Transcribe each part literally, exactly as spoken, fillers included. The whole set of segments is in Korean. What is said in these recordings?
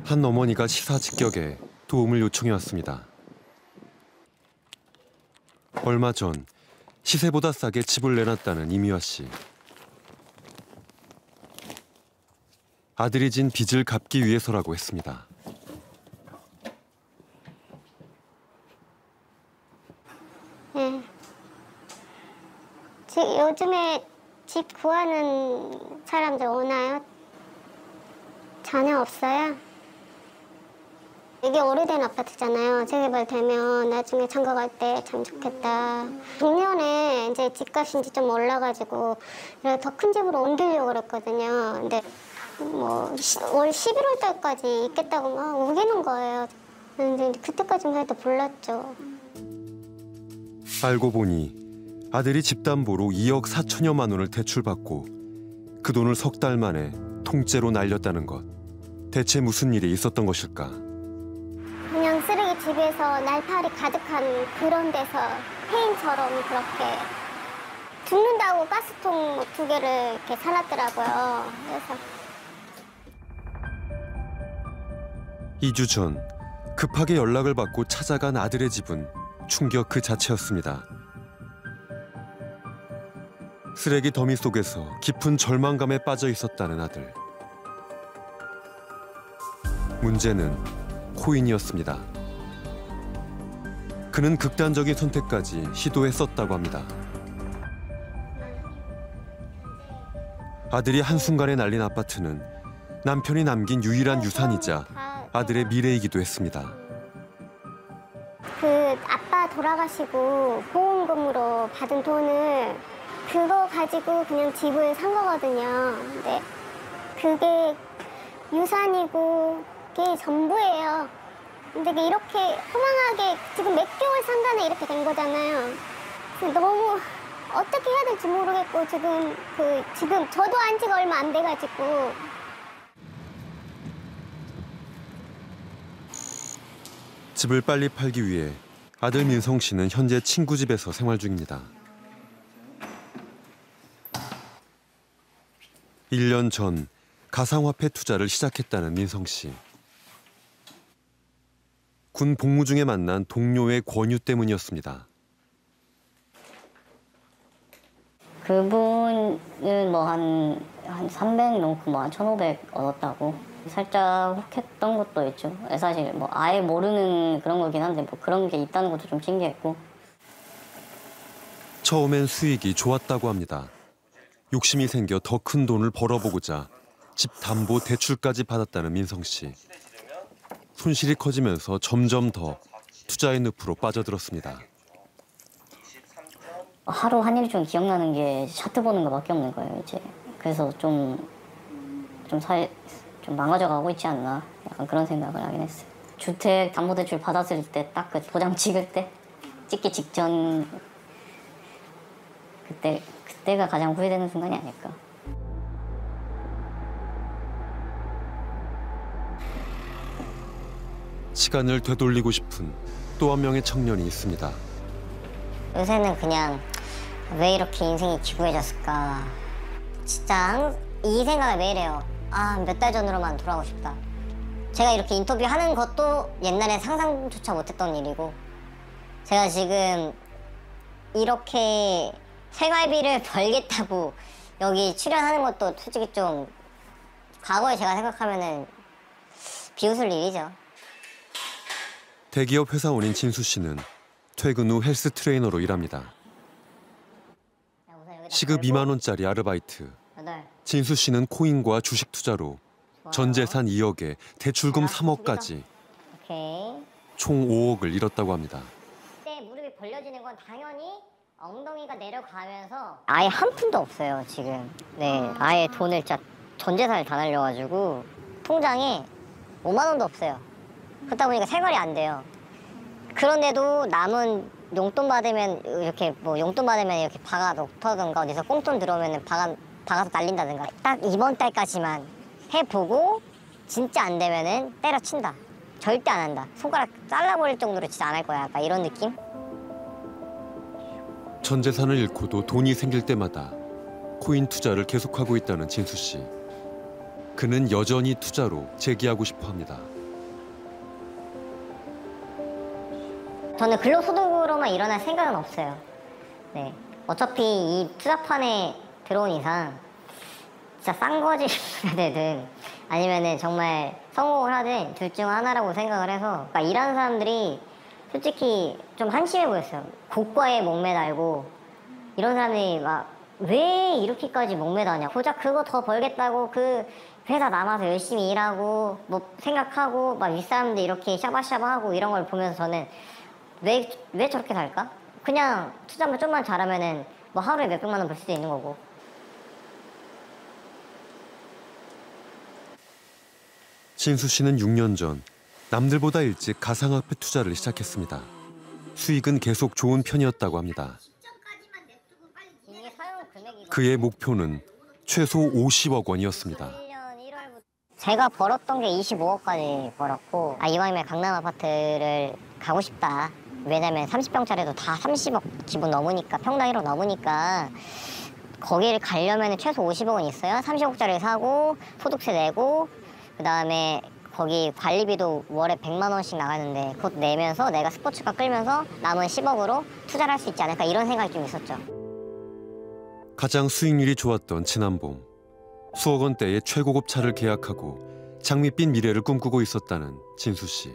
한 어머니가 시사 직격에 도움을 요청해 왔습니다. 얼마 전 시세보다 싸게 집을 내놨다는 이미화 씨. 아들이 진 빚을 갚기 위해서라고 했습니다. 네. 지금 요즘에 집 구하는 사람들 오나요? 전혀 없어요. 이게 오래된 아파트잖아요. 재개발되면 나중에 장가 갈 때 참 좋겠다. 작년에 이제 집값이 이제 좀 올라가지고 더 큰 집으로 옮기려고 그랬거든요. 근데 뭐 올 십일월 달까지 있겠다고 막 우기는 거예요. 근데 그때까지만 해도 몰랐죠. 알고 보니 아들이 집담보로 이억 사천여만 원을 대출받고 그 돈을 석 달 만에 통째로 날렸다는 것. 대체 무슨 일이 있었던 것일까? 그냥 쓰레기 집에서 날파리 가득한 그런 데서 폐인처럼 그렇게 죽는다고 가스통 두 개를 이렇게 사놨더라고요. 그래서 이 주 전 급하게 연락을 받고 찾아간 아들의 집은 충격 그 자체였습니다. 쓰레기 더미 속에서 깊은 절망감에 빠져 있었다는 아들. 문제는 코인이었습니다. 그는 극단적인 선택까지 시도했었다고 합니다. 아들이 한순간에 날린 아파트는 남편이 남긴 유일한 유산이자 아들의 미래이기도 했습니다. 그 아빠 돌아가시고 보험금으로 받은 돈을 그거 가지고 그냥 집을 산 거거든요. 근데 그게 유산이고 그게 전부예요. 근데 이렇게 허망하게 지금 몇 개월 산다네 이렇게 된 거잖아요. 너무 어떻게 해야 될지 모르겠고 지금 그 지금 저도 안 지가 얼마 안 돼가지고. 집을 빨리 팔기 위해 아들 민성 씨는 현재 친구 집에서 생활 중입니다. 일 년 전 가상화폐 투자를 시작했다는 민성 씨. 군 복무 중에 만난 동료의 권유 때문이었습니다. 그분은 뭐 한 한 삼백 넘고 뭐 한 천오백 얻었다고 살짝 혹했던 것도 있죠. 사실 뭐 아예 모르는 그런 거긴 한데 뭐 그런 게 있다는 것도 좀 신기했고. 처음엔 수익이 좋았다고 합니다. 욕심이 생겨 더 큰 돈을 벌어보고자 집 담보 대출까지 받았다는 민성 씨. 손실이 커지면서 점점 더 투자의 늪으로 빠져들었습니다. 하루 한 일이 좀 기억나는 게 차트 보는 거밖에 없는 거예요, 이제. 그래서 좀, 좀 사회, 좀 망가져가고 있지 않나, 약간 그런 생각을 하긴 했어요. 주택 담보대출 받았을 때 딱 그 도장 찍을 때, 찍기 직전, 그때, 그때가 가장 후회되는 순간이 아닐까. 시간을 되돌리고 싶은 또 한 명의 청년이 있습니다. 요새는 그냥 왜 이렇게 인생이 기구해졌을까. 진짜 이 생각을 매일 해요. 아, 몇 달 전으로만 돌아가고 싶다. 제가 이렇게 인터뷰하는 것도 옛날에 상상조차 못했던 일이고 제가 지금 이렇게 생활비를 벌겠다고 여기 출연하는 것도 솔직히 좀 과거에 제가 생각하면은 비웃을 일이죠. 대기업 회사원인 진수 씨는 퇴근 후 헬스 트레이너로 일합니다. 시급 이만 원짜리 아르바이트. 진수 씨는 코인과 주식 투자로 전 재산 이억에 대출금 삼억까지 총 오억을 잃었다고 합니다. 그때 무릎이 벌려지는 건 당연히 엉덩이가 내려가면서 아예 한 푼도 없어요, 지금. 네, 아예 돈을 진짜 전 재산을 다 날려가지고 통장에 오만 원도 없어요. 그러다 보니까 생활이 안 돼요. 그런데도 남은 용돈 받으면 이렇게 뭐 용돈 받으면 이렇게 박아 놓다든가 어디서 꽁돈 들어오면 박아 박아서 날린다든가 딱 이번 달까지만 해보고 진짜 안 되면은 때려친다. 절대 안 한다. 손가락 잘라버릴 정도로 진짜 안 할 거야. 약간 이런 느낌? 전 재산을 잃고도 돈이 생길 때마다 코인 투자를 계속하고 있다는 진수 씨. 그는 여전히 투자로 재기하고 싶어 합니다. 저는 근로소득으로만 일어날 생각은 없어요. 네. 어차피 이 투자판에 들어온 이상 진짜 싼 거지 해야 되든 아니면은 정말 성공을 하든 둘 중 하나라고 생각을 해서 그러니까 일하는 사람들이 솔직히 좀 한심해 보였어요. 고가에 목매달고 이런 사람들이 막 왜 이렇게까지 목매다냐. 고작 그거 더 벌겠다고 그 회사 남아서 열심히 일하고 뭐 생각하고 막 윗사람들 이렇게 샤바샤바하고 이런 걸 보면서 저는 왜, 왜 저렇게 살까? 그냥 투자만 좀만 잘하면은 뭐 하루에 몇백만 원 벌 수도 있는 거고. 진수 씨는 육 년 전 남들보다 일찍 가상화폐 투자를 시작했습니다. 수익은 계속 좋은 편이었다고 합니다. 그의 목표는 최소 오십억 원이었습니다. 제가 벌었던 게 이십오억까지 벌었고 아 이왕이면 강남 아파트를 가고 싶다. 왜냐면 삼십 평짜리도 다 삼십억 기본 넘으니까 평당 일억 넘으니까 거기를 가려면 최소 오십억 원 있어야 삼십억짜리 사고 소득세 내고 그 다음에 거기 관리비도 월에 백만 원씩 나가는데 그것 내면서 내가 스포츠카 끌면서 남은 십억으로 투자를 할 수 있지 않을까 이런 생각이 좀 있었죠. 가장 수익률이 좋았던 지난 봄 수억 원대의 최고급 차를 계약하고 장밋빛 미래를 꿈꾸고 있었다는 진수 씨.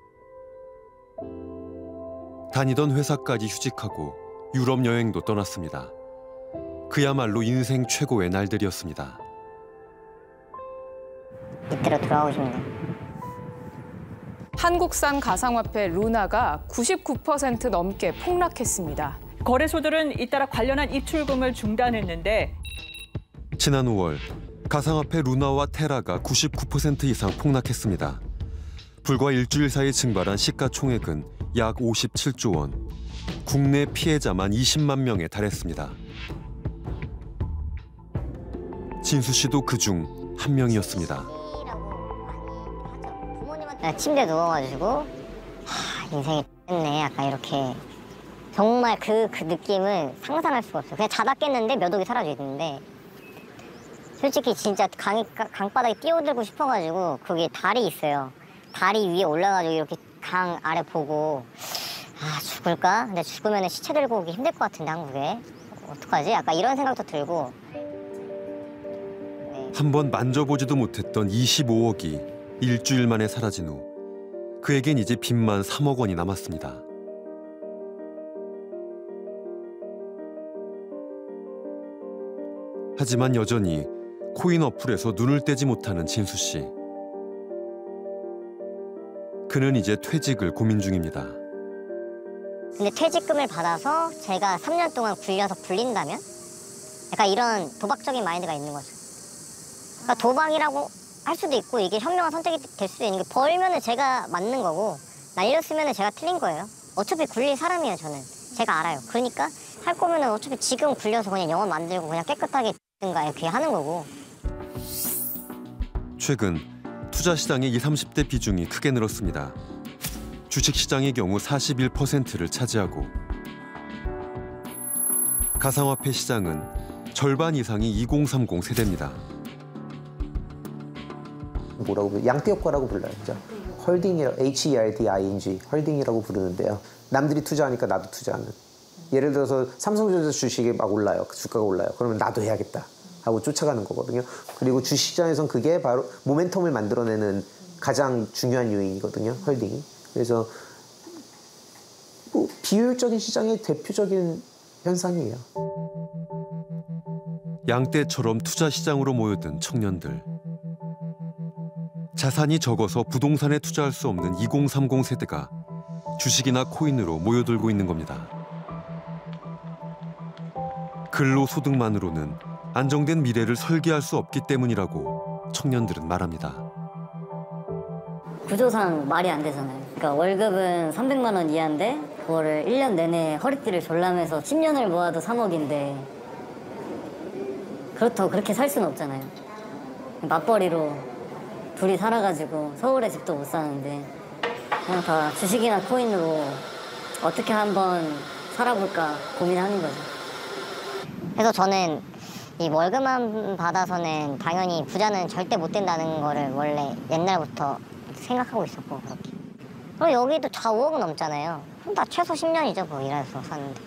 다니던 회사까지 휴직하고 유럽 여행도 떠났습니다. 그야말로 인생 최고의 날들이었습니다. 이때로 돌아가고 싶네요. 한국산 가상화폐 루나가 구십구 퍼센트 넘게 폭락했습니다. 거래소들은 잇따라 관련한 입출금을 중단했는데 지난 오월 가상화폐 루나와 테라가 구십구 퍼센트 이상 폭락했습니다. 불과 일주일 사이 증발한 시가총액은 약 오십칠조 원. 국내 피해자만 이십만 명에 달했습니다. 진수 씨도 그중 한 명이었습니다. 침대에 누워가지고 하, 인생이 X네 약간 이렇게 정말 그, 그 느낌은 상상할 수가 없어요. 그냥 자다 깼는데 몇 억이 사라져 있는데 솔직히 진짜 강, 강바닥에 뛰어들고 싶어가지고 거기에 다리 있어요. 다리 위에 올라가지고 이렇게 강 아래 보고 아 죽을까? 근데 죽으면 시체 들고 오기 힘들 것 같은데 한국에 어떡하지? 약간 이런 생각도 들고 네. 한번 만져보지도 못했던 이십오억이 일주일 만에 사라진 후 그에겐 이제 빚만 삼억 원이 남았습니다. 하지만 여전히 코인 어플에서 눈을 떼지 못하는 진수 씨. 그는 이제 퇴직을 고민 중입니다. 근데 퇴직금을 받아서 제가 삼 년 동안 굴려서 불린다면? 약간 이런 도박적인 마인드가 있는 거죠. 그러니까 도박이라고 할 수도 있고 이게 현명한 선택이 될 수도 있는 게 벌면은 제가 맞는 거고 날렸으면은 제가 틀린 거예요. 어차피 굴릴 사람이에요, 저는. 제가 알아요. 그러니까 할 거면은 어차피 지금 굴려서 그냥 영업 만들고 그냥 깨끗하게 든가 이렇게 하는 거고. 최근 투자 시장의 이십, 삼십 대 비중이 크게 늘었습니다. 주식시장의 경우 사십일 퍼센트를 차지하고 가상화폐 시장은 절반 이상이 이공삼공 세대입니다. 뭐라고 불러요? 양떼 효과라고 불러요. 그죠? 헐딩이라 에이치 이 알 디 아이 엔 지 헐딩이라고 부르는데요. 남들이 투자하니까 나도 투자하는. 예를 들어서 삼성전자 주식이 막 올라요. 주가가 올라요. 그러면 나도 해야겠다 하고 쫓아가는 거거든요. 그리고 주식시장에선 그게 바로 모멘텀을 만들어내는 가장 중요한 요인이거든요. 헐딩이. 그래서 뭐 비효율적인 시장의 대표적인 현상이에요. 양떼처럼 투자 시장으로 모여든 청년들. 자산이 적어서 부동산에 투자할 수 없는 이공삼공 세대가 주식이나 코인으로 모여들고 있는 겁니다. 근로소득만으로는 안정된 미래를 설계할 수 없기 때문이라고 청년들은 말합니다. 구조상 말이 안 되잖아요. 그러니까 월급은 삼백만 원 이하인데 그거를 일 년 내내 허리띠를 졸라매서 십 년을 모아도 삼억인데 그렇다고 그렇게 살 수는 없잖아요. 맞벌이로 둘이 살아가지고 서울에 집도 못 사는데 그냥 다 주식이나 코인으로 어떻게 한번 살아볼까 고민하는 거죠. 그래서 저는 이 월급만 받아서는 당연히 부자는 절대 못 된다는 거를 원래 옛날부터 생각하고 있었고 그렇게. 그럼 여기도 다 오억 넘잖아요. 그럼 나 최소 십 년이죠, 뭐 일해서 사는데.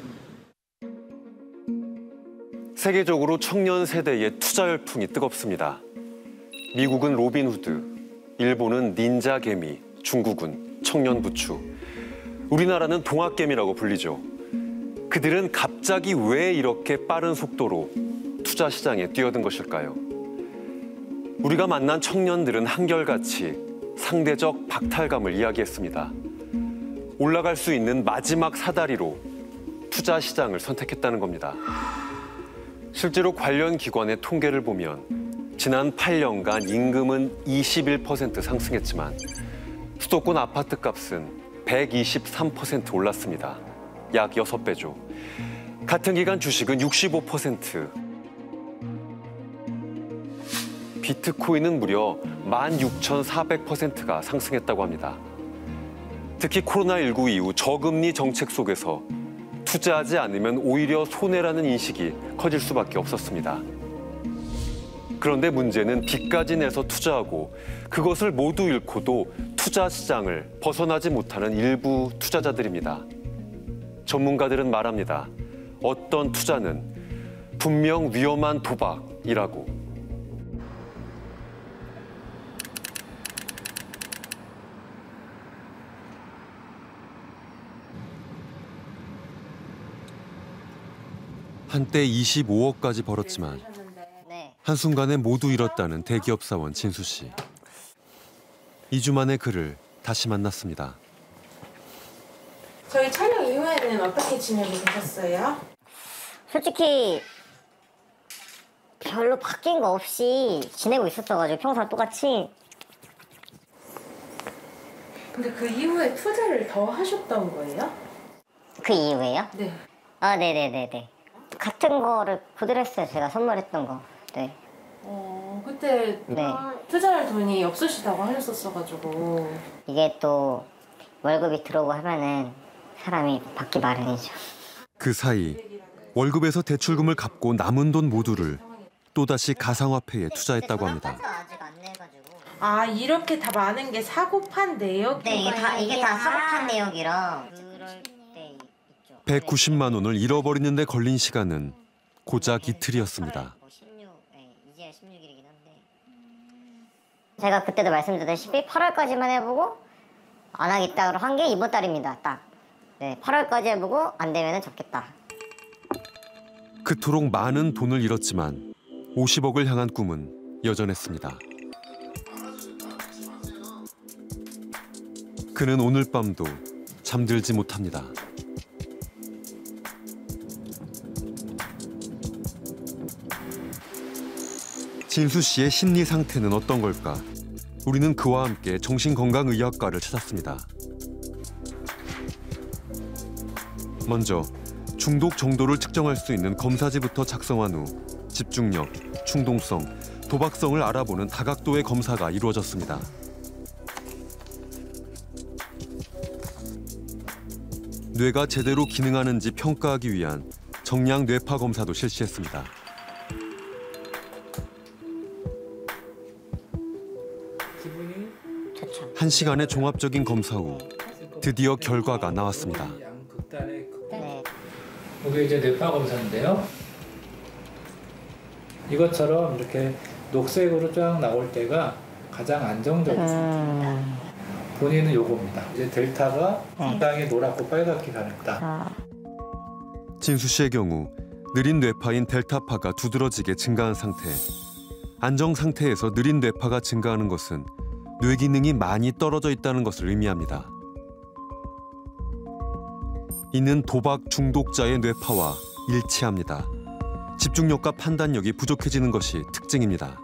세계적으로 청년 세대의 투자 열풍이 뜨겁습니다. 미국은 로빈후드, 일본은 닌자개미, 중국은 청년부추, 우리나라는 동학개미라고 불리죠. 그들은 갑자기 왜 이렇게 빠른 속도로 투자 시장에 뛰어든 것일까요? 우리가 만난 청년들은 한결같이 상대적 박탈감을 이야기했습니다. 올라갈 수 있는 마지막 사다리로 투자 시장을 선택했다는 겁니다. 실제로 관련 기관의 통계를 보면 지난 팔 년간 임금은 이십일 퍼센트 상승했지만 수도권 아파트 값은 백이십삼 퍼센트 올랐습니다. 약 여섯 배죠. 같은 기간 주식은 육십오 퍼센트. 비트코인은 무려 만 육천사백 퍼센트가 상승했다고 합니다. 특히 코로나십구 이후 저금리 정책 속에서 투자하지 않으면 오히려 손해라는 인식이 커질 수밖에 없었습니다. 그런데 문제는 빚까지 내서 투자하고 그것을 모두 잃고도 투자 시장을 벗어나지 못하는 일부 투자자들입니다. 전문가들은 말합니다. 어떤 투자는 분명 위험한 도박이라고. 한때 이십오억까지 벌었지만 네. 한순간에 모두 잃었다는 대기업 사원 진수 씨. 이 주 만에 그를 다시 만났습니다. 저희 촬영 이후에는 어떻게 지내고 계셨어요? 솔직히 별로 바뀐 거 없이 지내고 있었어가지고 평소랑 똑같이. 근데 그 이후에 투자를 더 하셨던 거예요? 그 이후에요? 네. 아, 네네네네. 같은 거를 그대로 했어요. 제가 선물했던 거. 네. 어, 그때 네. 투자할 돈이 없으시다고 하셨었어가지고. 이게 또 월급이 들어오고 하면은 사람이 받기 마련이죠. 그 사이 월급에서 대출금을 갚고 남은 돈 모두를 또다시 가상화폐에 투자했다고 합니다. 아직 안 내가지고. 아, 이렇게 다 많은 게 사고판 내역? 네, 이게 다 이게 다 사고판 내역이랑. 그럴 때 있죠. 백구십만 원을 잃어버리는 데 걸린 시간은 고작 이틀이었습니다. 이제 십육 일이긴 한데. 제가 그때도 말씀드렸다시피 팔월까지만 해보고 안 하겠다고 한 게 이번 달입니다. 딱. 네, 팔월까지 해보고 안 되면은 접겠다. 그토록 많은 돈을 잃었지만 오십억을 향한 꿈은 여전했습니다. 그는 오늘 밤도 잠들지 못합니다. 진수 씨의 심리 상태는 어떤 걸까? 우리는 그와 함께 정신건강의학과를 찾았습니다. 먼저 중독 정도를 측정할 수 있는 검사지부터 작성한 후 집중력, 충동성, 도박성을 알아보는 다각도의 검사가 이루어졌습니다. 뇌가 제대로 기능하는지 평가하기 위한 정량 뇌파 검사도 실시했습니다. 한 시간의 종합적인 검사 후 드디어 결과가 나왔습니다. 네. 이게 이제 뇌파 검사인데요. 이것처럼 이렇게 녹색으로 쫙 나올 때가 가장 안정적인 상태입니다. 음... 본인은 요겁니다. 이제 델타가 상당히 노랗고 빨갛게 변했다. 아... 진수 씨의 경우 느린 뇌파인 델타파가 두드러지게 증가한 상태. 안정 상태에서 느린 뇌파가 증가하는 것은 뇌 기능이 많이 떨어져 있다는 것을 의미합니다. 이는 도박 중독자의 뇌파와 일치합니다. 집중력과 판단력이 부족해지는 것이 특징입니다.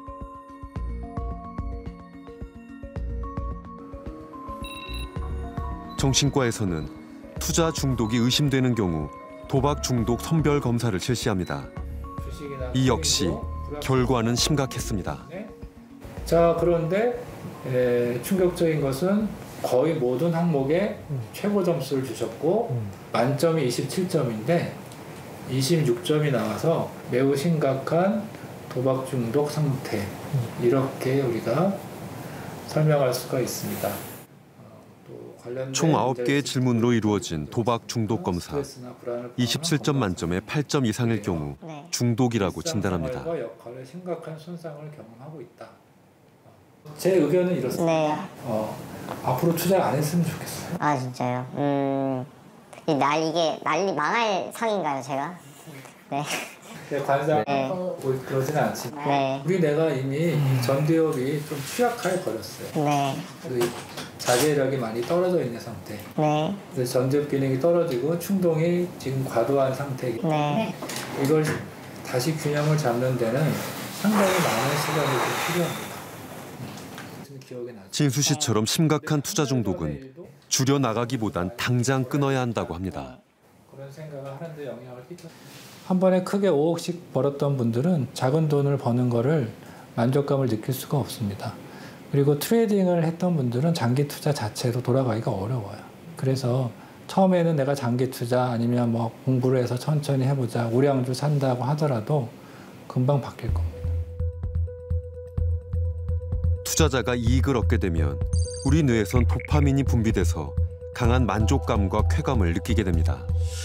정신과에서는 투자 중독이 의심되는 경우 도박 중독 선별 검사를 실시합니다. 이 역시 결과는 심각했습니다. 자, 그런데 에, 충격적인 것은 거의 모든 항목에 음. 최고 점수를 주셨고 음. 만점이 이십칠 점인데 이십육 점이 나와서 매우 심각한 도박 중독 상태 음. 이렇게 우리가 설명할 수가 있습니다. 어, 또 관련된 총 아홉 개의 문제를 질문으로 이루어진 도박 중독 검사. 스트레스나 불안을 이십칠 점 만점에 팔 점 이상일 경우 네. 중독이라고 진단합니다. 일상생활과 역할에 심각한 손상을 경험하고 있다. 제 의견은 이렇습니다. 네. 어, 앞으로 투자를 안 했으면 좋겠어요. 아 진짜요? 음, 이 날 이게 난리 망할 상인가요, 제가? 네. 관상 네. 뭐 그러지는 않지만 네. 우리 뇌가 이미 전두엽이 좀 취약하게 걸렸어요. 네. 그 자제력이 많이 떨어져 있는 상태. 네. 그래서 전두엽 기능이 떨어지고 충동이 지금 과도한 상태이기 때문에 네. 이걸 다시 균형을 잡는 데는 상당히 많은 시간이 좀 필요합니다. 음, 기억이 나죠. 진수 씨처럼 심각한 투자 중독은 줄여 나가기보단 당장 끊어야 한다고 합니다. 그런 생각을 하는데 영향을 끼쳐. 한 번에 크게 오억씩 벌었던 분들은 작은 돈을 버는 거를 만족감을 느낄 수가 없습니다. 그리고 트레이딩을 했던 분들은 장기 투자 자체로 돌아가기가 어려워요. 그래서 처음에는 내가 장기 투자 아니면 뭐 공부를 해서 천천히 해보자, 우량주 산다고 하더라도 금방 바뀔 겁니다. 투자자가 이익을 얻게 되면 우리 뇌에선 도파민이 분비돼서 강한 만족감과 쾌감을 느끼게 됩니다.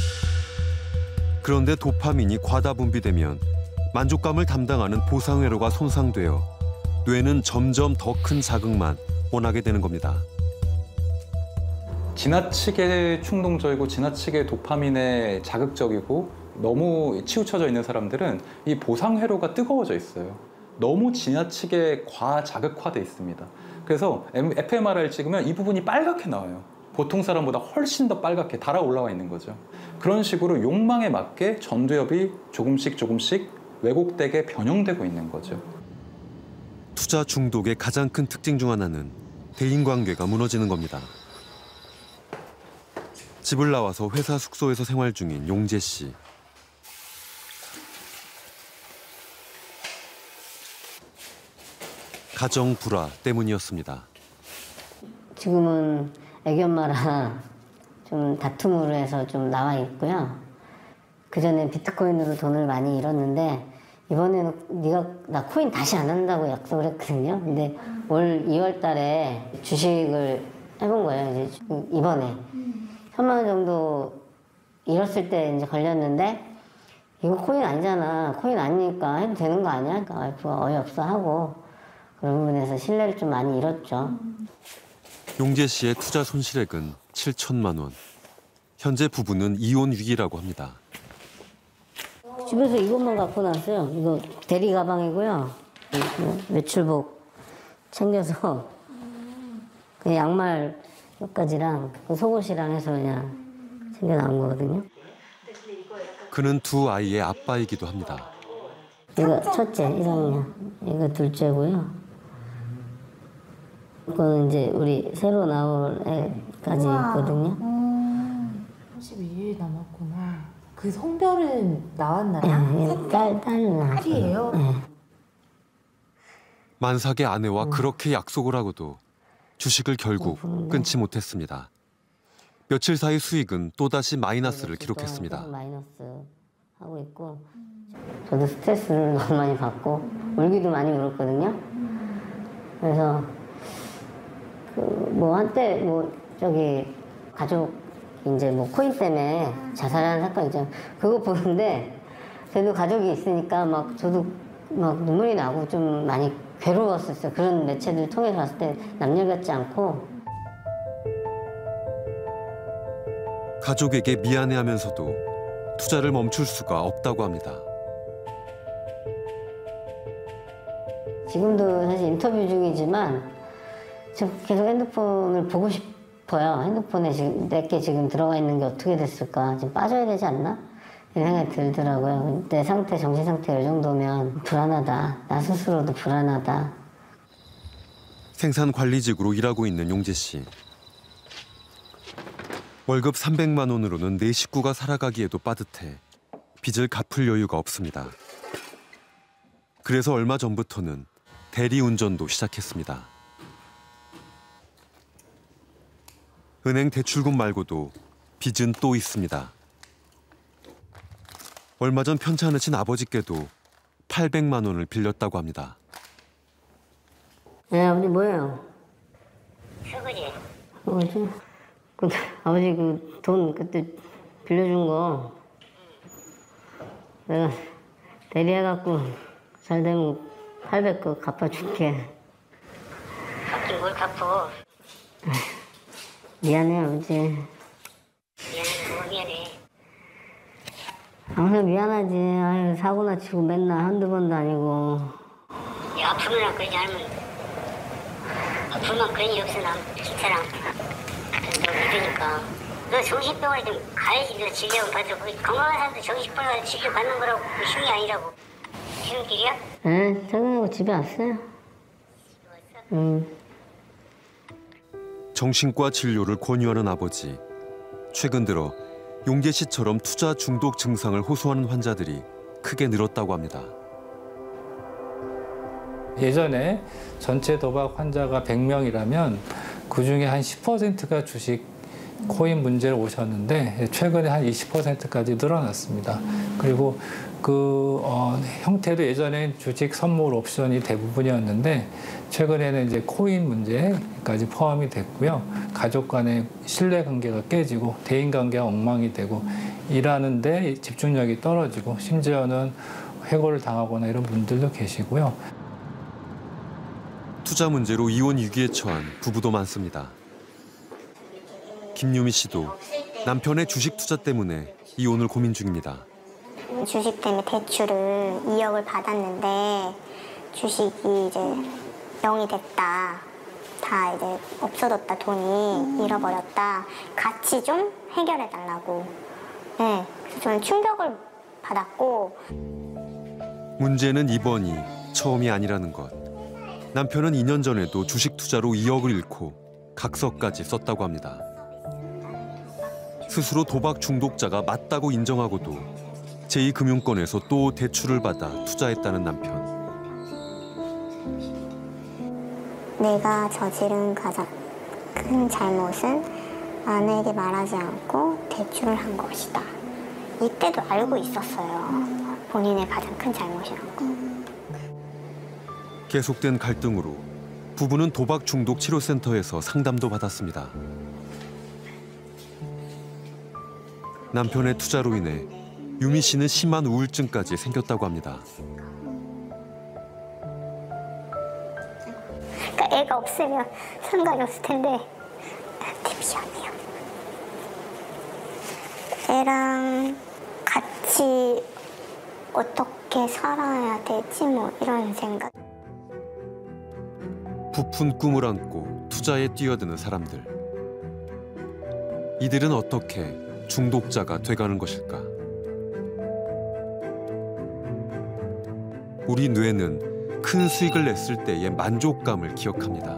그런데 도파민이 과다 분비되면 만족감을 담당하는 보상회로가 손상되어 뇌는 점점 더 큰 자극만 원하게 되는 겁니다. 지나치게 충동적이고 지나치게 도파민에 자극적이고 너무 치우쳐져 있는 사람들은 이 보상회로가 뜨거워져 있어요. 너무 지나치게 과자극화돼 있습니다. 그래서 에프엠알아이를 찍으면 이 부분이 빨갛게 나와요. 보통 사람보다 훨씬 더 빨갛게 달아 올라와 있는 거죠. 그런 식으로 욕망에 맞게 전두엽이 조금씩 조금씩 왜곡되게 변형되고 있는 거죠. 투자 중독의 가장 큰 특징 중 하나는 대인관계가 무너지는 겁니다. 집을 나와서 회사 숙소에서 생활 중인 용재 씨. 가정 불화 때문이었습니다. 지금은 애기 엄마랑 좀 다툼으로 해서 좀 나와 있고요. 그전에 비트코인으로 돈을 많이 잃었는데 이번에는 네가 나 코인 다시 안 한다고 약속을 했거든요. 근데 올 이월 달에 주식을 해본 거예요. 이제 이번에 천만 원 정도 잃었을 때 이제 걸렸는데 이거 코인 아니잖아. 코인 아니니까 해도 되는 거 아니야? 그러니까 와이프가 어이없어 하고 그런 부분에서 신뢰를 좀 많이 잃었죠. 용재 씨의 투자 손실액은 칠천만 원. 현재 부부는 이혼 위기라고 합니다. 집에서 이것만 갖고 나왔어요. 이거 대리 가방이고요. 외출복 챙겨서 그 양말 몇 가지랑 그 속옷이랑 해서 그냥 챙겨 나온 거거든요. 그는 두 아이의 아빠이기도 합니다. 이거 첫째 이상이요. 이거 둘째고요. 이거는 이제 우리 새로 나올 애까지 있거든요. 삼십이 일 남았구나. 그 성별은 나왔나요? 네, 딸, 딸 낳았어요. 딸이에요? 네. 만삭의 아내와 그렇게 약속을 하고도 주식을 결국 끊지 못했습니다. 며칠 사이 수익은 또다시 마이너스를 기록했습니다. 마이너스 하고 있고 저도 스트레스를 너무 많이 받고 울기도 많이 울었거든요. 그래서 그 뭐 한때 뭐 저기 가족 이제 뭐 코인 때문에 자살하는 사건 있잖아요. 그거 보는데 저도 가족이 있으니까 막 저도 막 눈물이 나고 좀 많이 괴로웠었어요. 그런 매체들 통해서 봤을 때 남녀 같지 않고. 가족에게 미안해하면서도 투자를 멈출 수가 없다고 합니다. 지금도 사실 인터뷰 중이지만 지금 계속 핸드폰을 보고 싶어요. 핸드폰에 지금 내게 지금 들어가 있는 게 어떻게 됐을까? 지금 빠져야 되지 않나? 이런 생각이 들더라고요. 내 상태, 정신 상태가 이 정도면 불안하다. 나 스스로도 불안하다. 생산관리직으로 일하고 있는 용재 씨. 월급 삼백만 원으로는 네 식구가 살아가기에도 빠듯해 빚을 갚을 여유가 없습니다. 그래서 얼마 전부터는 대리운전도 시작했습니다. 은행 대출금 말고도 빚은 또 있습니다. 얼마 전 편찮으신 아버지께도 팔백만 원을 빌렸다고 합니다. 네, 아버지 뭐예요? 설거지. 뭐지? 그 아버지 그 돈 그때 빌려준 거 내가 대리해갖고 잘 되면 팔백 그 갚아줄게. 갚긴 뭘 갚어. 미안해 아버지. 미안해, 뭐가 미안해. 항상 미안하지. 아유, 사고나 치고 맨날 한두 번도 아니고. 야, 앞으로는 그러지 않으면 앞으로만 그런 일 없어. 난 진짜랑 너 믿으니까. 너 정신병원에 좀 가야지. 너 진료 받으러. 건강한 사람도 정신병원에 진료 받는 거라고. 그 쉬운 게 아니라고. 쉬운 길이야? 네, 퇴근하고 집에 왔어요. 응. 정신과 진료를 권유하는 아버지. 최근 들어 용재 씨처럼 투자 중독 증상을 호소하는 환자들이 크게 늘었다고 합니다. 예전에 전체 도박 환자가 백 명이라면 그중에 한 십 퍼센트가 주식 코인 문제로 오셨는데 최근에 한 이십 퍼센트까지 늘어났습니다. 그리고 그 어, 형태도 예전엔 주식 선물 옵션이 대부분이었는데 최근에는 이제 코인 문제까지 포함이 됐고요. 가족 간의 신뢰 관계가 깨지고 대인 관계가 엉망이 되고 일하는데 집중력이 떨어지고 심지어는 해고를 당하거나 이런 분들도 계시고요. 투자 문제로 이혼 위기에 처한 부부도 많습니다. 김유미 씨도 남편의 주식 투자 때문에 이혼을 고민 중입니다. 주식 때문에 대출을 이억을 받았는데 주식이 이제 영이 됐다. 다 이제 없어졌다. 돈이 잃어버렸다. 같이 좀 해결해 달라고. 네, 그래서 저는 충격을 받았고. 문제는 이번이 처음이 아니라는 것. 남편은 이 년 전에도 주식 투자로 이억을 잃고 각서까지 썼다고 합니다. 스스로 도박 중독자가 맞다고 인정하고도 제이 금융권에서 또 대출을 받아 투자했다는 남편. 내가 저지른 가장 큰 잘못은 아내에게 말하지 않고 대출을 한 것이다. 이때도 알고 있었어요. 본인의 가장 큰 잘못이란 거. 계속된 갈등으로 부부는 도박 중독 치료센터에서 상담도 받았습니다. 남편의 투자로 인해 유미 씨는 심한 우울증까지 생겼다고 합니다. 그러니까 애가 없으면 상관이 없을 텐데 나한테 미안해요. 애랑 같이 어떻게 살아야 되지 뭐 이런 생각. 부푼 꿈을 안고 투자에 뛰어드는 사람들. 이들은 어떻게 중독자가 돼가는 것일까? 우리 뇌는 큰 수익을 냈을 때의 만족감을 기억합니다.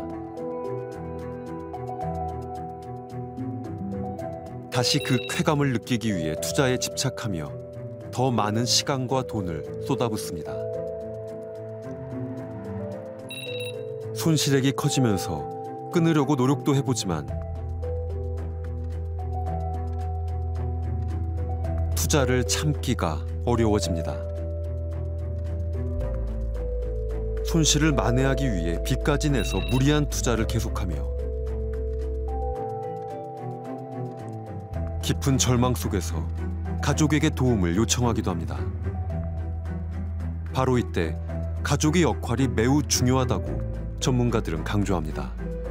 다시 그 쾌감을 느끼기 위해 투자에 집착하며 더 많은 시간과 돈을 쏟아붓습니다. 손실액이 커지면서 끊으려고 노력도 해보지만 투자를 참기가 어려워집니다. 손실을 만회하기 위해 빚까지 내서 무리한 투자를 계속하며 깊은 절망 속에서 가족에게 도움을 요청하기도 합니다. 바로 이때 가족의 역할이 매우 중요하다고 전문가들은 강조합니다.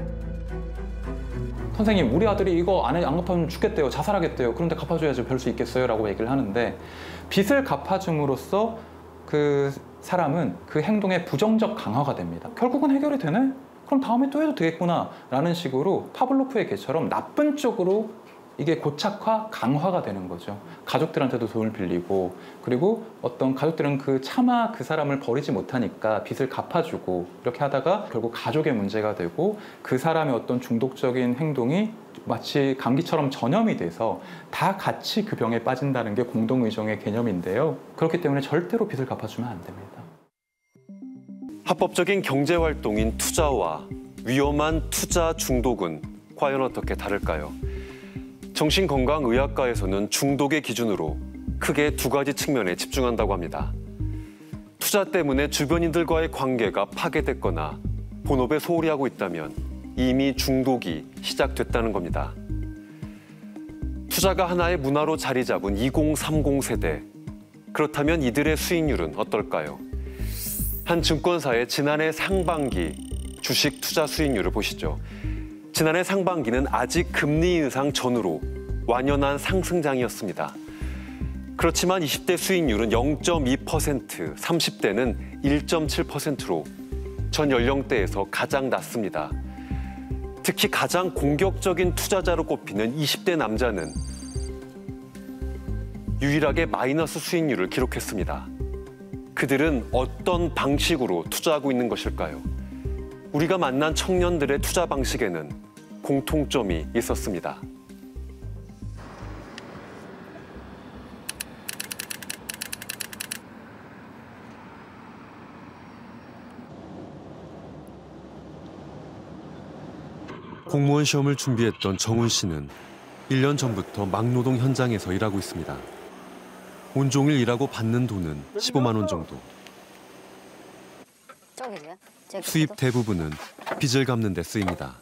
선생님, 우리 아들이 이거 안, 해, 안 갚아주면 죽겠대요. 자살하겠대요. 그런데 갚아줘야지 별 수 있겠어요? 라고 얘기를 하는데 빚을 갚아줌으로써 그 사람은 그 행동의 부정적 강화가 됩니다. 결국은 해결이 되네? 그럼 다음에 또 해도 되겠구나 라는 식으로 파블로프의 개처럼 나쁜 쪽으로 이게 고착화, 강화가 되는 거죠. 가족들한테도 돈을 빌리고 그리고 어떤 가족들은 그 차마 그 사람을 버리지 못하니까 빚을 갚아주고 이렇게 하다가 결국 가족의 문제가 되고 그 사람의 어떤 중독적인 행동이 마치 감기처럼 전염이 돼서 다 같이 그 병에 빠진다는 게 공동의존의 개념인데요. 그렇기 때문에 절대로 빚을 갚아주면 안 됩니다. 합법적인 경제활동인 투자와 위험한 투자 중독은 과연 어떻게 다를까요? 정신건강의학과에서는 중독의 기준으로 크게 두 가지 측면에 집중한다고 합니다. 투자 때문에 주변인들과의 관계가 파괴됐거나 본업에 소홀히 하고 있다면 이미 중독이 시작됐다는 겁니다. 투자가 하나의 문화로 자리 잡은 이공삼공 세대. 그렇다면 이들의 수익률은 어떨까요? 한 증권사의 지난해 상반기 주식 투자 수익률을 보시죠. 지난해 상반기는 아직 금리 인상 전후로 완연한 상승장이었습니다. 그렇지만 이십 대 수익률은 영 점 이 퍼센트, 삼십 대는 일 점 칠 퍼센트로 전 연령대에서 가장 낮습니다. 특히 가장 공격적인 투자자로 꼽히는 이십 대 남자는 유일하게 마이너스 수익률을 기록했습니다. 그들은 어떤 방식으로 투자하고 있는 것일까요? 우리가 만난 청년들의 투자 방식에는 공통점이 있었습니다. 공무원 시험을 준비했던 정훈 씨는 일 년 전부터 막노동 현장에서 일하고 있습니다. 온종일 일하고 받는 돈은 십오만 원 정도. 수입 대부분은 빚을 갚는 데 쓰입니다.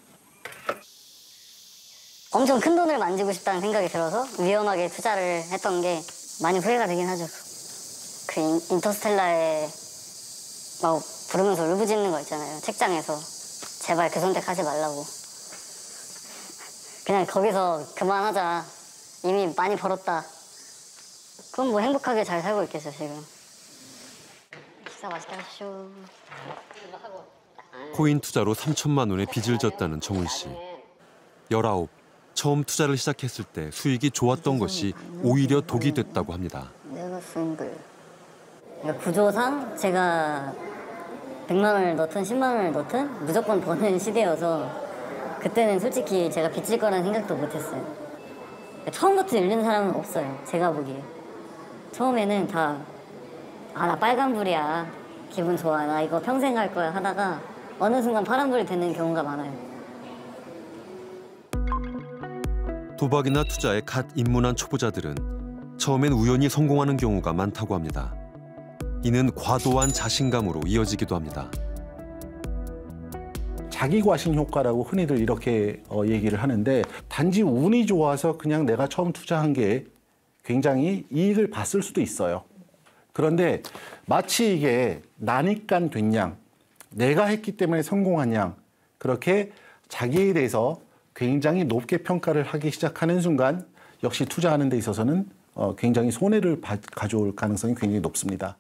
엄청 큰 돈을 만지고 싶다는 생각이 들어서 위험하게 투자를 했던 게 많이 후회가 되긴 하죠. 그 인, 인터스텔라에 막 부르면서 울부짖는 거 있잖아요. 책장에서. 제발 그 선택하지 말라고. 그냥 거기서 그만하자. 이미 많이 벌었다. 그럼 뭐 행복하게 잘 살고 있겠어 지금. 식사 맛있게 하십시오. 코인 투자로 삼천만 원의 빚을 졌다는 정훈 씨. 열아홉, 처음 투자를 시작했을 때 수익이 좋았던 것이 오히려 독이 됐다고 합니다. 내가 싱글. 그러니까 구조상 제가 백만 원을 넣든 십만 원을 넣든 무조건 버는 시대여서 그때는 솔직히 제가 빚질 거라는 생각도 못했어요. 처음부터 잃는 사람은 없어요. 제가 보기에. 처음에는 다 아, 나 빨간불이야. 기분 좋아. 나 이거 평생 갈 거야 하다가 어느 순간 파란불이 되는 경우가 많아요. 도박이나 투자에 갓 입문한 초보자들은 처음엔 우연히 성공하는 경우가 많다고 합니다. 이는 과도한 자신감으로 이어지기도 합니다. 자기 과신 효과라고 흔히들 이렇게 어, 얘기를 하는데 단지 운이 좋아서 그냥 내가 처음 투자한 게 굉장히 이익을 봤을 수도 있어요. 그런데 마치 이게 나니까 된 양, 내가 했기 때문에 성공한 양, 그렇게 자기에 대해서 굉장히 높게 평가를 하기 시작하는 순간 역시 투자하는 데 있어서는 어, 굉장히 손해를 바, 가져올 가능성이 굉장히 높습니다.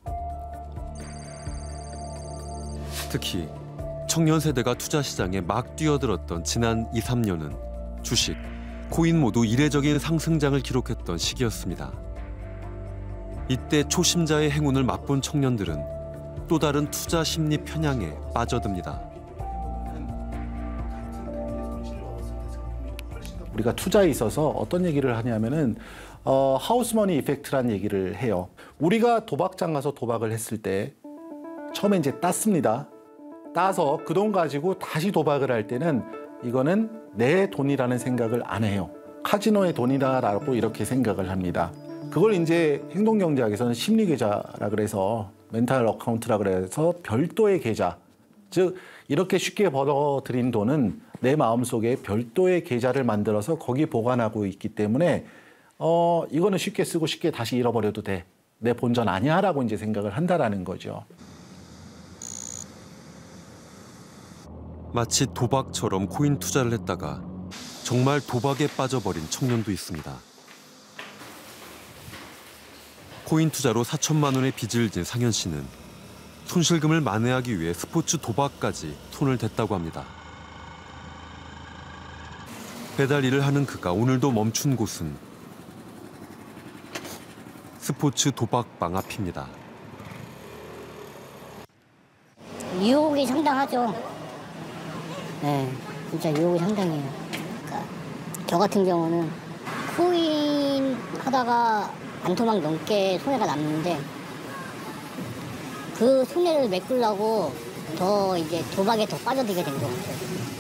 특히 청년 세대가 투자 시장에 막 뛰어들었던 지난 이, 삼 년은 주식, 코인 모두 이례적인 상승장을 기록했던 시기였습니다. 이때 초심자의 행운을 맛본 청년들은 또 다른 투자 심리 편향에 빠져듭니다. 우리가 투자에 있어서 어떤 얘기를 하냐면은 어, 하우스머니 이펙트라는 얘기를 해요. 우리가 도박장 가서 도박을 했을 때 처음에 이제 땄습니다. 따서 그 돈 가지고 다시 도박을 할 때는 이거는 내 돈이라는 생각을 안 해요. 카지노의 돈이다라고 이렇게 생각을 합니다. 그걸 이제 행동경제학에서는 심리계좌라 그래서 멘탈 어카운트라 그래서 별도의 계좌, 즉 이렇게 쉽게 벌어들인 돈은 내 마음속에 별도의 계좌를 만들어서 거기 보관하고 있기 때문에 어 이거는 쉽게 쓰고 쉽게 다시 잃어버려도 돼. 내 본전 아니야 라고 이제 생각을 한다라는 거죠. 마치 도박처럼 코인 투자를 했다가 정말 도박에 빠져버린 청년도 있습니다. 코인 투자로 사천만 원의 빚을 진 상현 씨는 손실금을 만회하기 위해 스포츠 도박까지 손을 댔다고 합니다. 배달 일을 하는 그가 오늘도 멈춘 곳은 스포츠 도박방 앞입니다. 유혹이 상당하죠. 네, 진짜 유혹이 상당해요. 그러니까 저 같은 경우는 코인 하다가 반 토막 넘게 손해가 났는데 그 손해를 메꾸려고 더 이제 도박에 더 빠져들게 된 것 같아요.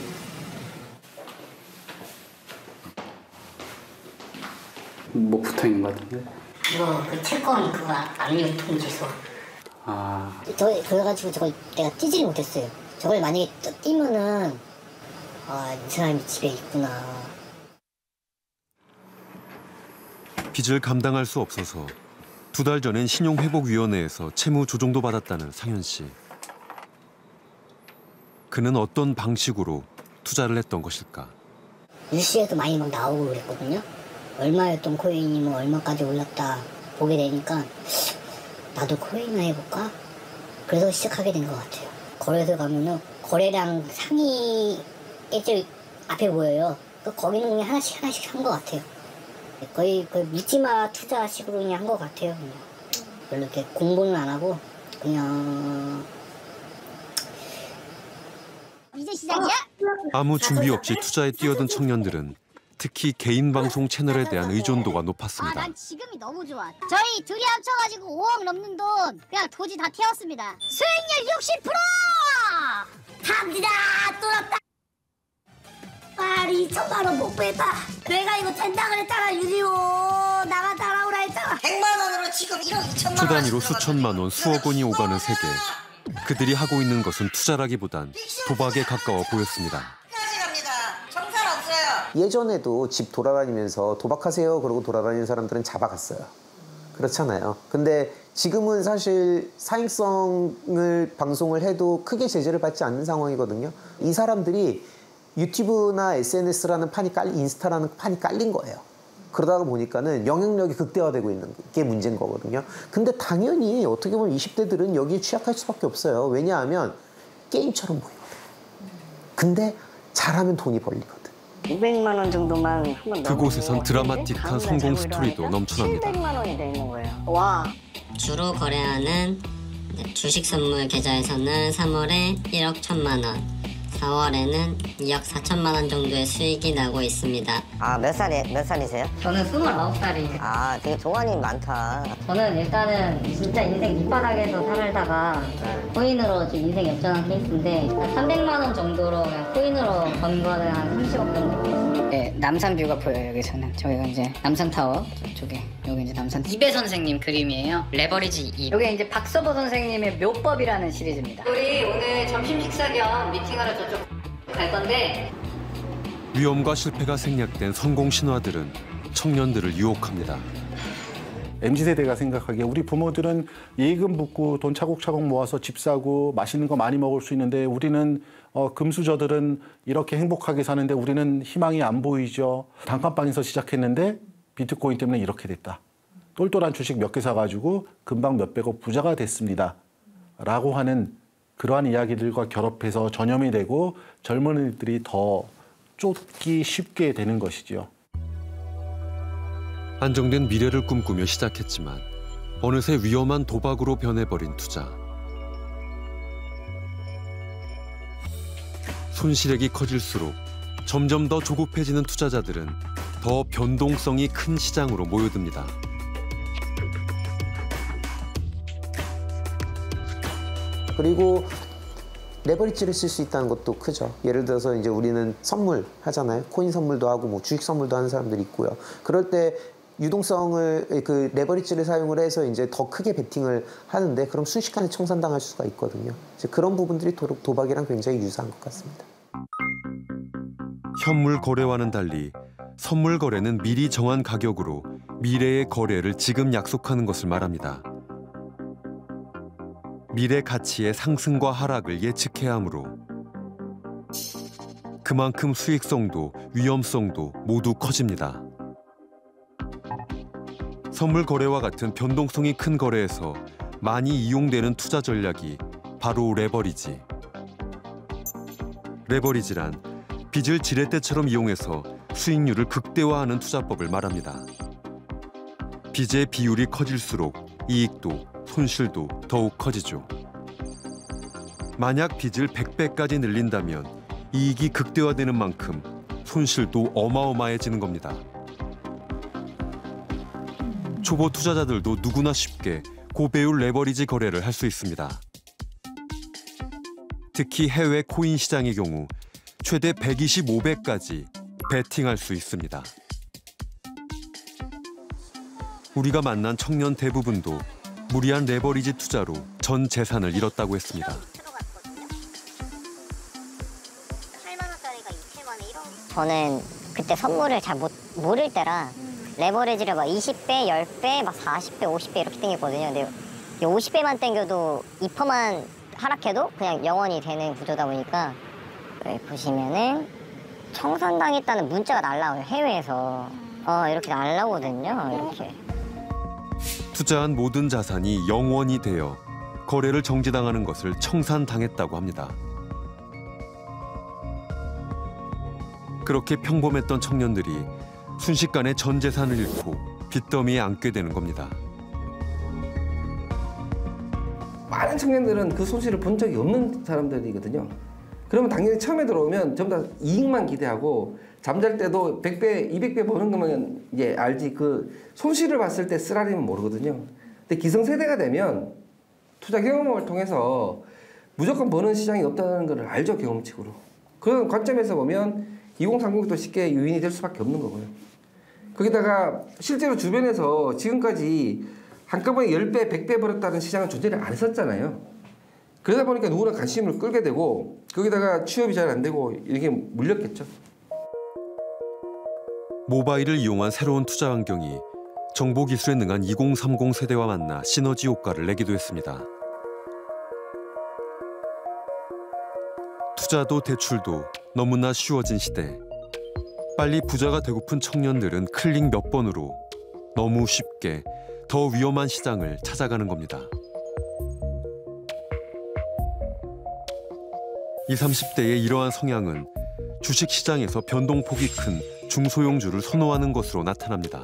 뭐 붙어 있는 것 같은데? 이거 그 채권 그거 압류 통지서. 아. 저 그래가지고 저걸 내가 띄지를 못했어요. 저걸 만약에 띄면은 아, 이 사람이 집에 있구나. 빚을 감당할 수 없어서 두 달 전엔 신용회복위원회에서 채무 조정도 받았다는 상현 씨. 그는 어떤 방식으로 투자를 했던 것일까? 뉴스에도 많이 막 나오고 그랬거든요. 얼마였던 코인이 뭐 얼마까지 올랐다 보게 되니까 나도 코인을 해볼까? 그래서 시작하게 된 것 같아요. 거래소 가면은 거래량 상위 일제 앞에 보여요. 거기는 그냥 하나씩 하나씩 한 것 같아요. 거의 그 묻지마 투자식으로 그냥 한 것 같아요. 그냥. 별로 이렇게 공부는 안 하고 그냥 이제 시작이야? 아무 준비 없이 투자에 뛰어든 청년들은 특히 개인 방송 채널에 대한 의존도가 높았습니다. 아, 난 지금이 너무 좋아. 저희 둘이 합쳐가지고 오억 넘는 돈 그냥 도지 다 태웠습니다. 수익률 육십 퍼센트! 갑니다! 뚫었다! 아, 이천만 원 못 뺐다. 내가 이거 된다 그랬잖아, 유리오. 나가 따라오라 했잖아. 백만 원으로 지금 일억 이천만 원. 주 단위로 수천만 원, 수억 원이 오가는 세계. 그들이 하고 있는 것은 투자라기보단 도박에 가까워 보였습니다. 예전에도 집 돌아다니면서 도박하세요 그러고 돌아다니는 사람들은 잡아갔어요. 그렇잖아요. 근데 지금은 사실 사행성을 방송을 해도 크게 제재를 받지 않는 상황이거든요. 이 사람들이 유튜브나 에스엔에스라는 판이 깔린, 인스타라는 판이 깔린 거예요. 그러다가 보니까는 영향력이 극대화되고 있는 게 문제인 거거든요. 근데 당연히 어떻게 보면 이십 대들은 여기에 취약할 수밖에 없어요. 왜냐하면 게임처럼 보이거든. 근데 잘하면 돈이 벌리거든. 오백만 원 정도만 한번 그곳에선 드라마틱한 성공 스토리도 넘쳐납니다. 칠백만 원이 되는 거예요. 와. 주로 거래하는 주식 선물 계좌에서는 삼월에 일억 천만 원, 사월에는 이억 사천만 원 정도의 수익이 나고 있습니다. 아, 몇 살이, 몇 살이세요? 저는 스물아홉 살이에요. 아, 되게 조언이 많다. 저는 일단은 진짜 인생 밑바닥에서 살다가 코인으로 지금 인생 역전한 케이스인데 삼백만 원 정도로 그냥 코인으로 번 거는 한 삼십억 정도 됐어요. 네, 남산뷰가 보여요. 여기서는 저희가 이제 남산타워 쪽에 여기 이제 남산 이배 선생님 그림이에요. 레버리지 이. 여기 이제 박서보 선생님의 묘법이라는 시리즈입니다. 우리 오늘 점심 식사 겸 미팅하러 저쪽 갈 건데 위험과 실패가 생략된 성공 신화들은 청년들을 유혹합니다. 엠지 세대가 생각하기에 우리 부모들은 예금 붓고 돈 차곡차곡 모아서 집 사고 맛있는 거 많이 먹을 수 있는데 우리는 어, 금수저들은 이렇게 행복하게 사는데 우리는 희망이 안 보이죠. 단칸방에서 시작했는데 비트코인 때문에 이렇게 됐다. 똘똘한 주식 몇 개 사가지고 금방 몇백억 부자가 됐습니다. 라고 하는 그러한 이야기들과 결합해서 전염이 되고 젊은이들이 더 쫓기 쉽게 되는 것이죠. 안정된 미래를 꿈꾸며 시작했지만 어느새 위험한 도박으로 변해버린 투자. 손실액이 커질수록 점점 더 조급해지는 투자자들은 더 변동성이 큰 시장으로 모여듭니다. 그리고 레버리지를 쓸 수 있다는 것도 크죠. 예를 들어서 이제 우리는 선물 하잖아요. 코인 선물도 하고 뭐 주식 선물도 하는 사람들이 있고요. 그럴 때 유동성을 그 레버리지를 사용을 해서 이제 더 크게 베팅을 하는데 그럼 순식간에 청산당할 수가 있거든요. 이제 그런 부분들이 도, 도박이랑 굉장히 유사한 것 같습니다. 현물 거래와는 달리 선물 거래는 미리 정한 가격으로 미래의 거래를 지금 약속하는 것을 말합니다. 미래 가치의 상승과 하락을 예측해야 하므로 그만큼 수익성도 위험성도 모두 커집니다. 선물 거래와 같은 변동성이 큰 거래에서 많이 이용되는 투자 전략이 바로 레버리지. 레버리지란 빚을 지렛대처럼 이용해서 수익률을 극대화하는 투자법을 말합니다. 빚의 비율이 커질수록 이익도 손실도 더욱 커지죠. 만약 빚을 백 배까지 늘린다면 이익이 극대화되는 만큼 손실도 어마어마해지는 겁니다. 초보 투자자들도 누구나 쉽게 고배율 레버리지 거래를 할 수 있습니다. 특히 해외 코인 시장의 경우 최대 백이십오 배까지 베팅할 수 있습니다. 우리가 만난 청년 대부분도 무리한 레버리지 투자로 전 재산을 잃었다고 했습니다. 저는 그때 선물을 잘 못, 모를 때라 레버리지를 막 이십 배, 십 배, 막 사십 배, 오십 배 이렇게 땡겼거든요. 근데 이 오십 배만 땡겨도 이 퍼센트만 하락해도 그냥 영원히 되는 구조다 보니까 여기 보시면은 청산당했다는 문자가 날라와요. 해외에서. 어, 이렇게 날라오거든요. 이렇게. 투자한 모든 자산이 영원이 되어 거래를 정지당하는 것을 청산당했다고 합니다. 그렇게 평범했던 청년들이 순식간에 전 재산을 잃고 빚더미에 앉게 되는 겁니다. 많은 청년들은 그 손실을 본 적이 없는 사람들이거든요. 그러면 당연히 처음에 들어오면 전부 다 이익만 기대하고 잠잘 때도 백 배, 이백 배 버는 것만 이제 알지 그 손실을 봤을 때 쓰라리면 모르거든요. 근데 기성세대가 되면 투자 경험을 통해서 무조건 버는 시장이 없다는 걸 알죠, 경험칙으로. 그런 관점에서 보면 이공삼공도 쉽게 유인이 될 수밖에 없는 거고요. 거기다가 실제로 주변에서 지금까지 한꺼번에 십 배, 백 배 벌었다는 시장은 존재를 안 했었잖아요. 그러다 보니까 누구나 관심을 끌게 되고 거기다가 취업이 잘 안 되고 이렇게 물렸겠죠. 모바일을 이용한 새로운 투자 환경이 정보기술에 능한 이공삼공 세대와 만나 시너지 효과를 내기도 했습니다. 투자도 대출도 너무나 쉬워진 시대. 빨리 부자가 되고픈 청년들은 클릭 몇 번으로 너무 쉽게 더 위험한 시장을 찾아가는 겁니다. 이십, 삼십 대의 이러한 성향은 주식시장에서 변동폭이 큰 중소형주를 선호하는 것으로 나타납니다.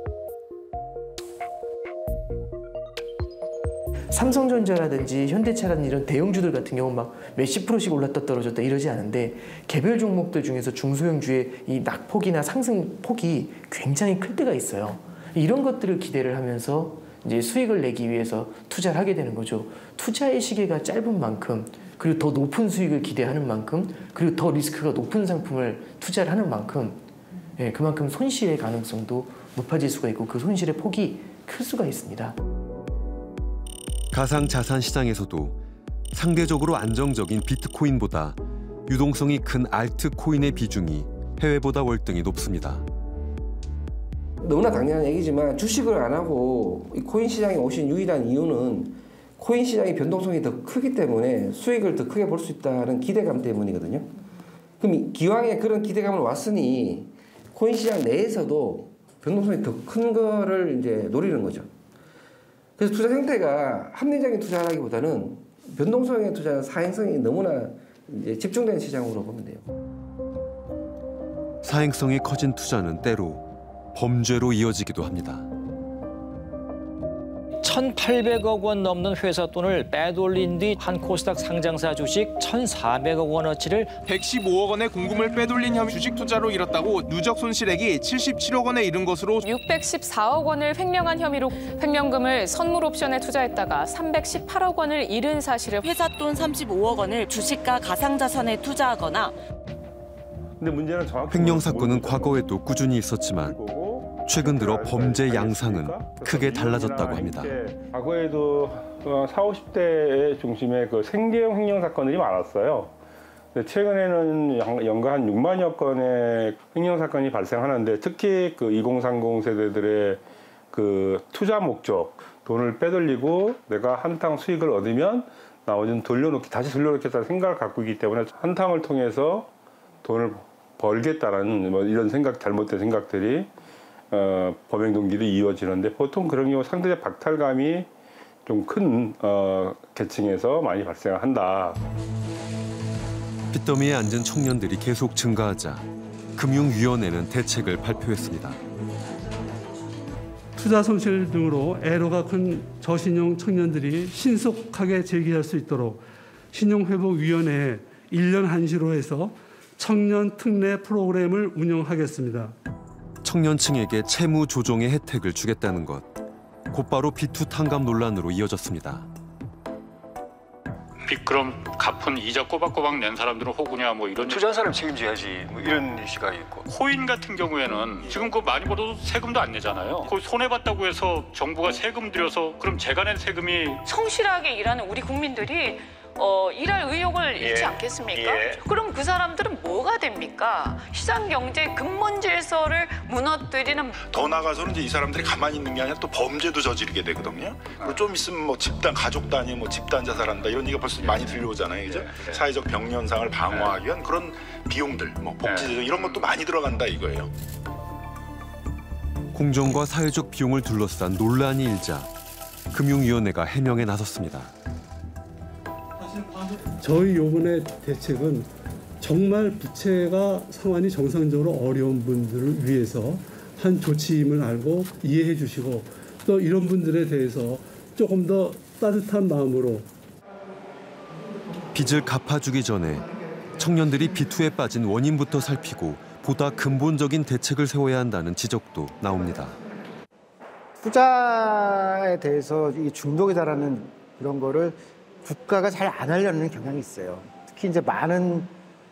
삼성전자라든지 현대차라든지 이런 대형주들 같은 경우는 막 몇십 프로씩 올랐다 떨어졌다 이러지 않은데 개별 종목들 중에서 중소형주의 이 낙폭이나 상승폭이 굉장히 클 때가 있어요. 이런 것들을 기대를 하면서 이제 수익을 내기 위해서 투자를 하게 되는 거죠. 투자의 시계가 짧은 만큼 그리고 더 높은 수익을 기대하는 만큼 그리고 더 리스크가 높은 상품을 투자를 하는 만큼 예, 그만큼 손실의 가능성도 높아질 수가 있고 그 손실의 폭이 클 수가 있습니다. 가상자산 시장에서도 상대적으로 안정적인 비트코인보다 유동성이 큰 알트코인의 비중이 해외보다 월등히 높습니다. 너무나 당연한 얘기지만 주식을 안 하고 이 코인 시장에 오신 유일한 이유는 코인 시장의 변동성이 더 크기 때문에 수익을 더 크게 볼 수 있다는 기대감 때문이거든요. 그럼 기왕에 그런 기대감을 왔으니 코인 시장 내에서도 변동성이 더 큰 거를 이제 노리는 거죠. 그래서 투자 형태가 합리적인 투자라기보다는 변동성의 투자는 사행성이 너무나 이제 집중된 시장으로 보면 돼요. 사행성이 커진 투자는 때로 범죄로 이어지기도 합니다. 천팔백억 원 넘는 회사 돈을 빼돌린 뒤 한 코스닥 상장사 주식 천사백억 원어치를 백십오억 원의 공금을 빼돌린 혐의 주식 투자로 잃었다고 누적 손실액이 칠십칠억 원에 이른 것으로 육백십사억 원을 횡령한 혐의로 횡령금을 선물 옵션에 투자했다가 삼백십팔억 원을 잃은 사실을 회사 돈 삼십오억 원을 주식과 가상자산에 투자하거나 근데 문제는 정확히 횡령 사건은 과거에도 꾸준히 있었지만 최근 들어 범죄 양상은 크게 달라졌다고 합니다. 과거에도 사오십 대의 중심에 그 생계형 횡령 사건들이 많았어요. 근데 최근에는 연간 한 육만여 건의 횡령 사건이 발생하는데 특히 그 이공삼공 세대들의 그 투자 목적, 돈을 빼돌리고 내가 한탕 수익을 얻으면 나머지는 돌려놓기, 다시 돌려놓겠다는 생각을 갖고 있기 때문에 한탕을 통해서 돈을 벌겠다라는 뭐 이런 생각, 잘못된 생각들이 어, 범행 동기들이 이어지는데 보통 그런 경우 상대적 박탈감이 좀 큰 어, 계층에서 많이 발생한다. 빚더미에 앉은 청년들이 계속 증가하자 금융위원회는 대책을 발표했습니다. 투자 손실 등으로 애로가 큰 저신용 청년들이 신속하게 재기할 수 있도록 신용회복위원회에 일 년 한시로 해서 청년 특례 프로그램을 운영하겠습니다. 청년층에게 채무 조정의 혜택을 주겠다는 것. 곧바로 비투 탕감 논란으로 이어졌습니다. 빚 그럼 갚은 이자 꼬박꼬박 낸 사람들은 호구냐 뭐 이런 투자한 사람 책임져야지 뭐 이런 시각이 있고 코인 같은 경우에는 지금 그 많이 벌어도 세금도 안 내잖아요. 그 손해봤다고 해서 정부가 세금 들여서 그럼 제가 낸 세금이 성실하게 일하는 우리 국민들이 어, 일할 의욕을 잃지 예. 않겠습니까? 예. 그럼 그 사람들은 뭐가 됩니까? 시장 경제 근본 질서를 무너뜨리는. 더 나아가서는 이제 이 사람들이 가만히 있는 게 아니라 또 범죄도 저지르게 되거든요. 그리고 좀 있으면 뭐 집단 가족 단위, 뭐 집단 자살한다 이런 얘기가 벌써 많이 들려오잖아요, 그죠? 예. 예. 사회적 병연상을 방어하기 위한 그런 비용들, 뭐 복지 재정 이런 것도 많이 들어간다 이거예요. 공정과 사회적 비용을 둘러싼 논란이 일자 금융위원회가 해명에 나섰습니다. 저희 요번에 대책은 정말 부채가 상환이 정상적으로 어려운 분들을 위해서 한 조치임을 알고 이해해 주시고 또 이런 분들에 대해서 조금 더 따뜻한 마음으로 빚을 갚아주기 전에 청년들이 비투에 빠진 원인부터 살피고 보다 근본적인 대책을 세워야 한다는 지적도 나옵니다. 투자에 대해서 이 중독이다라는 그런 거를 국가가 잘 안 하려는 경향이 있어요. 특히 이제 많은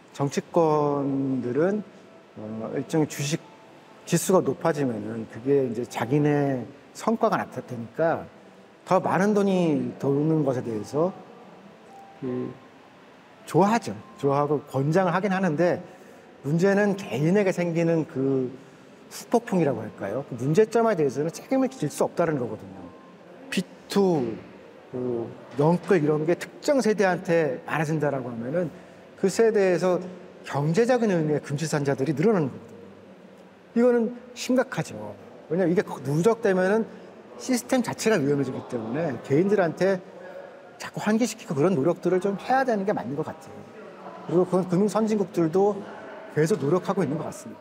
정치권들은 어, 일종의 주식 지수가 높아지면은 그게 이제 자기네 성과가 나타나니까 더 많은 돈이 도는 것에 대해서 그 좋아하죠. 좋아하고 권장을 하긴 하는데 문제는 개인에게 생기는 그 후폭풍이라고 할까요? 그 문제점에 대해서는 책임을 질 수 없다는 거거든요. 비투, 그 영끌 이런 게 특정 세대한테 많아진다라고 하면은 그 세대에서 경제적인 의미의 금치산자들이 늘어나는 거거든요. 이거는 심각하죠. 왜냐하면 이게 누적되면은 시스템 자체가 위험해지기 때문에 개인들한테 자꾸 환기시키고 그런 노력들을 좀 해야 되는 게 맞는 것 같아요. 그리고 그건 금융 선진국들도 계속 노력하고 있는 것 같습니다.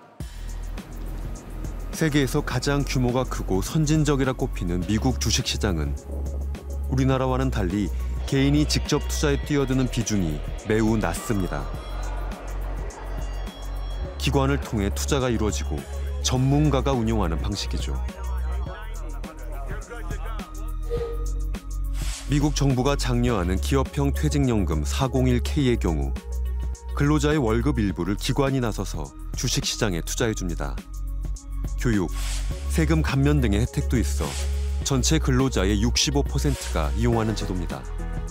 세계에서 가장 규모가 크고 선진적이라 꼽히는 미국 주식시장은 우리나라와는 달리 개인이 직접 투자에 뛰어드는 비중이 매우 낮습니다. 기관을 통해 투자가 이루어지고 전문가가 운용하는 방식이죠. 미국 정부가 장려하는 기업형 퇴직연금 사공일 케이의 경우 근로자의 월급 일부를 기관이 나서서 주식시장에 투자해줍니다. 교육, 세금 감면 등의 혜택도 있어 전체 근로자의 육십오 퍼센트가 이용하는 제도입니다.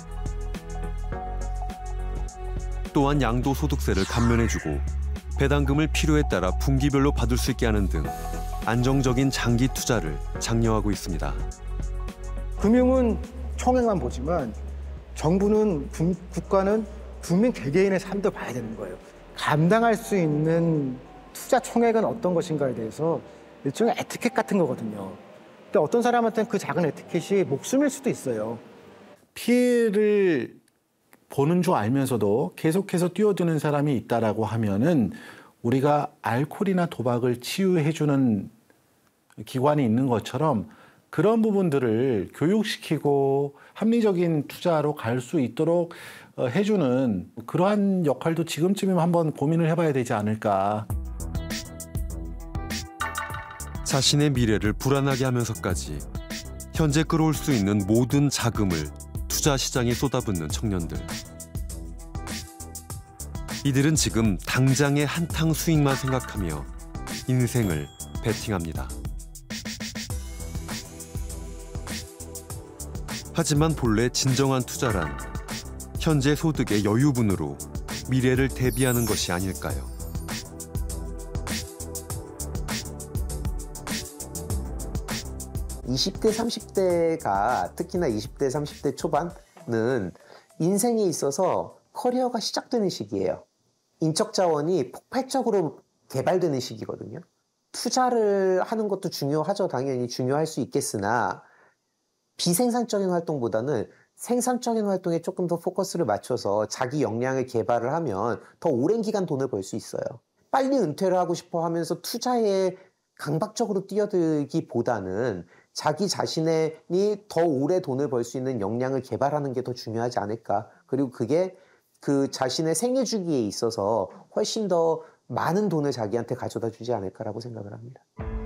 또한 양도소득세를 감면해주고 배당금을 필요에 따라 분기별로 받을 수 있게 하는 등 안정적인 장기 투자를 장려하고 있습니다. 금융은 총액만 보지만 정부는, 국가는 국민 개개인의 삶도 봐야 되는 거예요. 감당할 수 있는 투자 총액은 어떤 것인가에 대해서 일종의 에티켓 같은 거거든요. 근데 어떤 사람한테는 그 작은 에티켓이 목숨일 수도 있어요. 피해를 보는 줄 알면서도 계속해서 뛰어드는 사람이 있다라고 하면은 우리가 알코올이나 도박을 치유해주는 기관이 있는 것처럼 그런 부분들을 교육시키고 합리적인 투자로 갈 수 있도록 해주는 그러한 역할도 지금쯤이면 한번 고민을 해봐야 되지 않을까. 자신의 미래를 불안하게 하면서까지 현재 끌어올 수 있는 모든 자금을 투자 시장에 쏟아붓는 청년들. 이들은 지금 당장의 한탕 수익만 생각하며 인생을 베팅합니다. 하지만 본래 진정한 투자란 현재 소득의 여유분으로 미래를 대비하는 것이 아닐까요? 이십 대, 삼십 대가 특히나 이십 대, 삼십 대 초반은 인생에 있어서 커리어가 시작되는 시기예요. 인적 자원이 폭발적으로 개발되는 시기거든요. 투자를 하는 것도 중요하죠. 당연히 중요할 수 있겠으나 비생산적인 활동보다는 생산적인 활동에 조금 더 포커스를 맞춰서 자기 역량을 개발을 하면 더 오랜 기간 돈을 벌 수 있어요. 빨리 은퇴를 하고 싶어 하면서 투자에 강박적으로 뛰어들기보다는 자기 자신이 더 오래 돈을 벌 수 있는 역량을 개발하는 게 더 중요하지 않을까. 그리고 그게 그 자신의 생애 주기에 있어서 훨씬 더 많은 돈을 자기한테 가져다 주지 않을까라고 생각을 합니다.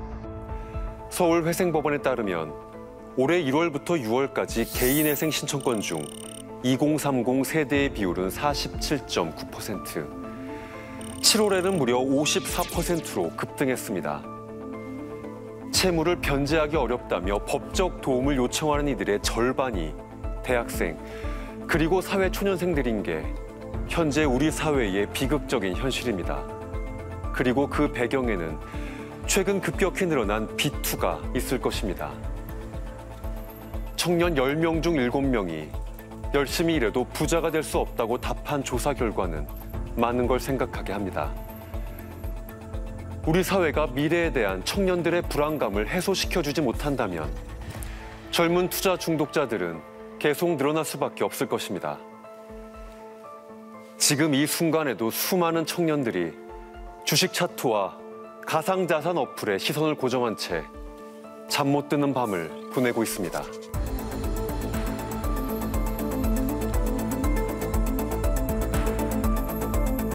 서울회생법원에 따르면 올해 일월부터 유월까지 개인회생 신청건 중 이공삼공 세대의 비율은 사십칠 점 구 퍼센트, 칠월에는 무려 오십사 퍼센트로 급등했습니다. 채무를 변제하기 어렵다며 법적 도움을 요청하는 이들의 절반이 대학생, 그리고 사회 초년생들인 게 현재 우리 사회의 비극적인 현실입니다. 그리고 그 배경에는 최근 급격히 늘어난 비투가 있을 것입니다. 청년 열 명 중 일곱 명이 열심히 일해도 부자가 될 수 없다고 답한 조사 결과는 많은 걸 생각하게 합니다. 우리 사회가 미래에 대한 청년들의 불안감을 해소시켜주지 못한다면 젊은 투자 중독자들은 계속 늘어날 수밖에 없을 것입니다. 지금 이 순간에도 수많은 청년들이 주식 차트와 가상자산 어플에 시선을 고정한 채 잠 못 드는 밤을 보내고 있습니다.